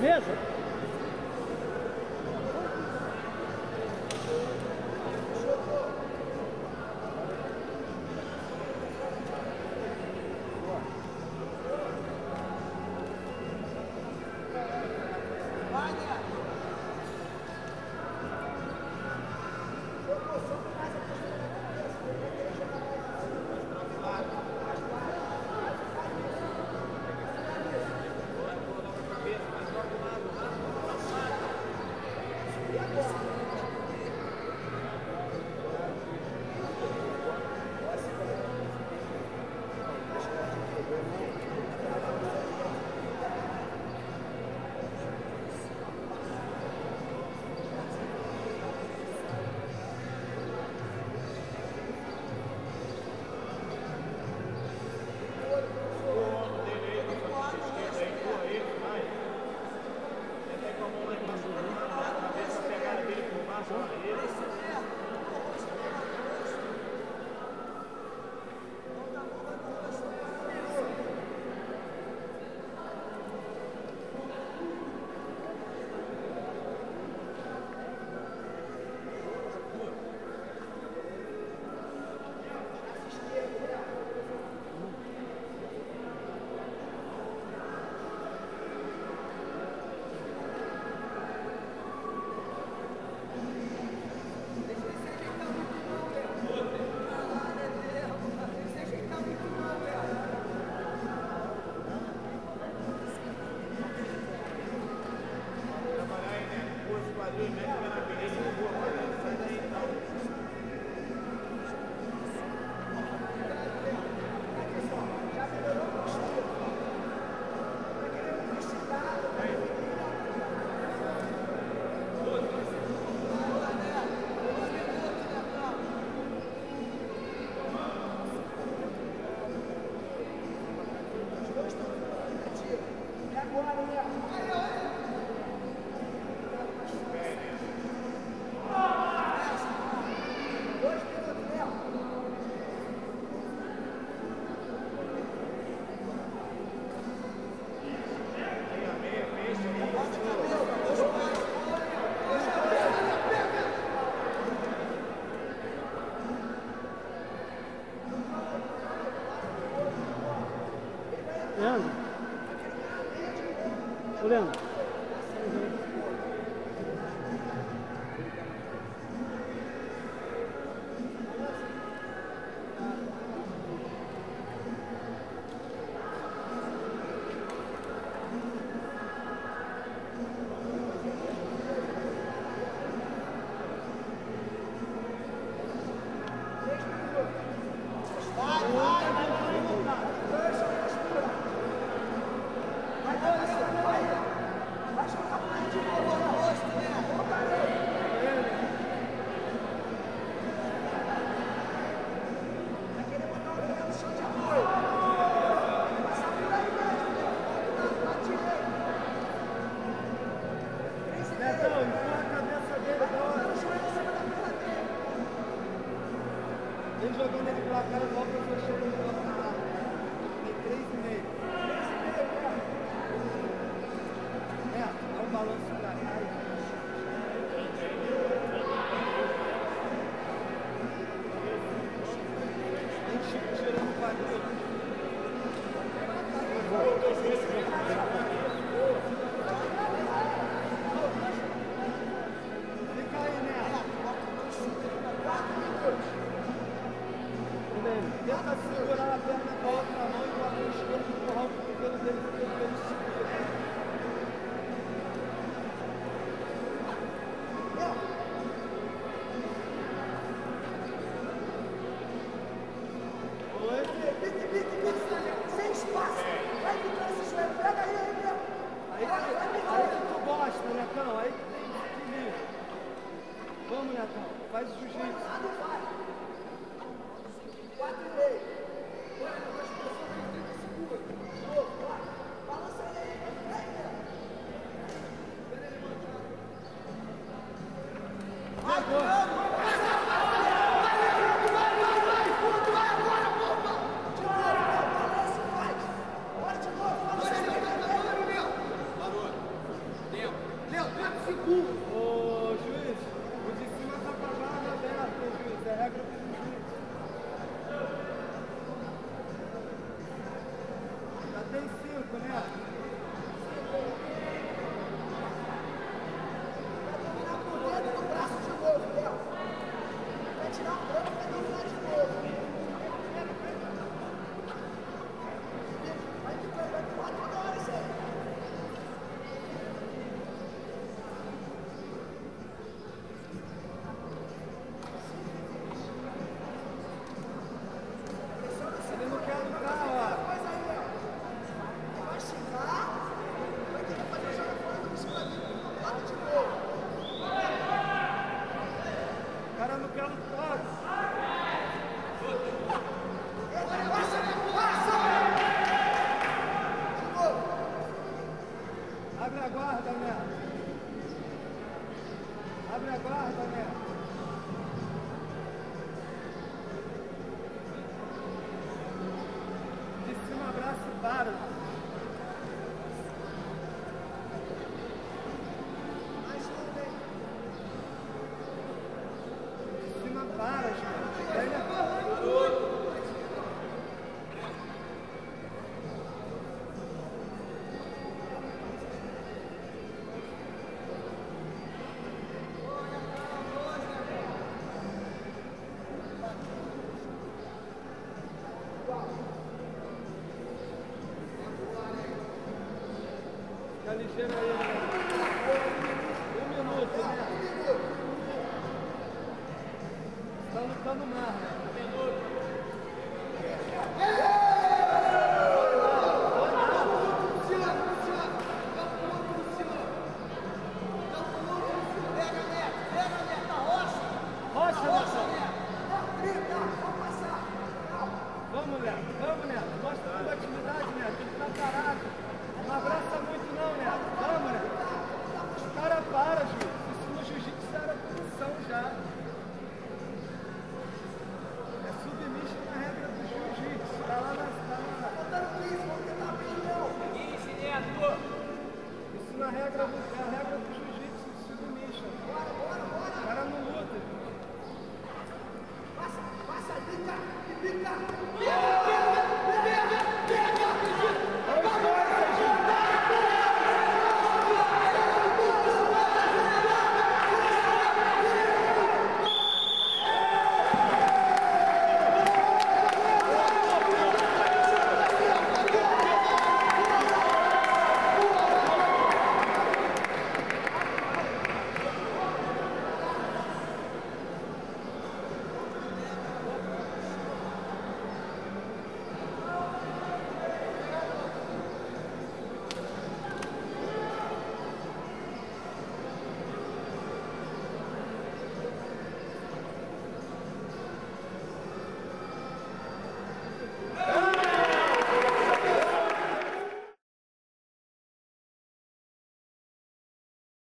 Mesa. Leandro. Ô, Leandro. Ele jogando ele pra cá, volta e foi chegando pra lá. Tem 3,5. Dá um balanço pra cá. Tem Chico tirando o quadril. Fica aí, né? Tenta segurar a perna com a outra mão e com a mão esquerda empurrar o cotovelo dele para ele subir. Sem espaço. Vai ficar esse joelho. Pega aí, meu. Aí que tu gosta, Netão. Aí que tem que vir. Vamos, Netão. Faz o jiu-jitsu. 4,5. Balança aí. Vai, guarda, Neto. Abre a guarda, Neto. De cima, abraça e para. De cima, para, gente. Aí, tá ligeiro aí, né? 1 minuto, né? Tá lutando mais, né? 1 minuto. Vamos, Neto. Mostra toda a atividade, Neto. Tem que estar parado. Não abraça muito não, Neto. Vamos, Neto. O cara para, juiz. Isso no jiu-jitsu era punição já. É submission na regra do jiu-jitsu. Tá lá na... Isso na regra do jiu-jitsu, submission. O cara não luta. Passa, bica, bica.